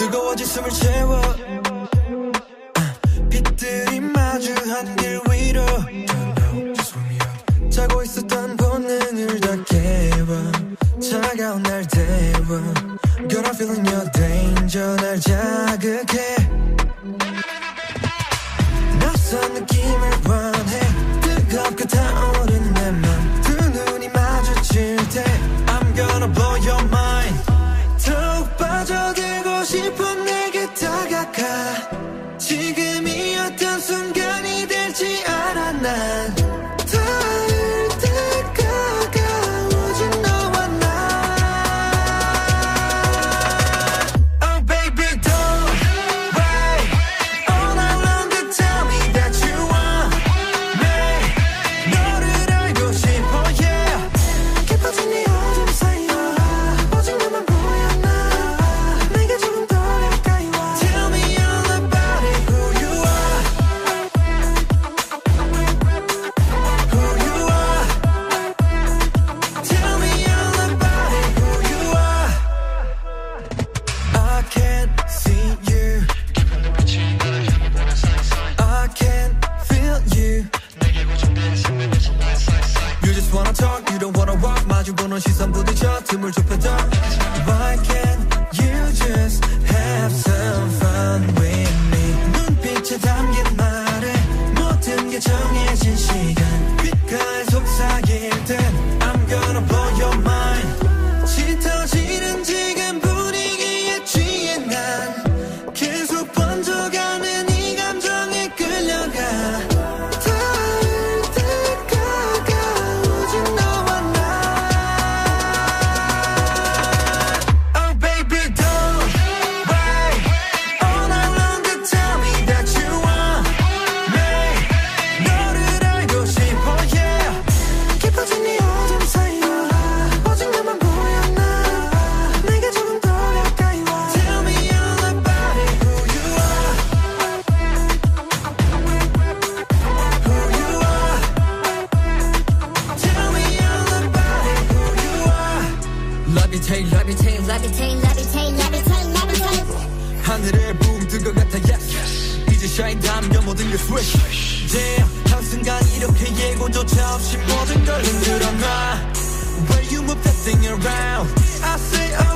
뜨거워진 숨을 채워 빛들이 마주한 길 위로 자고 있었던 본능을 다 깨워 차가운 날 데워 Girl I'm feeling your danger 날 자극해 낯선 느낌을 원해 뜨겁게 타오른 내 맘 두 눈이 마주칠 때 I'm gonna blow your mind 더욱 빠져들고 싶어 내게 다가가 지금이 어떤 순간이 될지 알아 난 닿을 때 가까워진 너와 나 Oh baby don't wait all night long to tell me that you want me 너를 알고 싶어 yeah 깊어진 이 어둠 사이로 오직 너만 보여 나 내게 조금 더 가까이 와 Tell me all about it who you are who you are Tell me all about it who you are I can't see you I can't feel you You just wanna talk you don't wanna walk 마주보는 시선 부딪혀 틈을 좁혀져 Why can't you just have some fun with me 눈빛에 담긴 말에 모든 게 정해진 시간 귓가에 속삭일 땐 I'm gonna blow your mind 짙어지는 지금 분위기에 취해 난 계속 번져가는 이 감정에 끌려가 닿을 때 가까워진 너와 나 Oh baby don't wait all night long to tell me that you want me 너를 알고 싶어 yeah 깊어진 이 어둠 사이로 오직 너만 보여 나 내게 조금 더 가까이 와 Tell me all about it who you are who you are Tell me all about it who you are Levitate levitate Levitate, levitate, levitate, levitate. 하늘에 붕 뜬 것 같아 yes 이제 shine 담겨 모든 걸 swish Damn 한순간 이렇게 예고조차 없이 모든 걸 흔들어 놔 When you move that thing around I say oh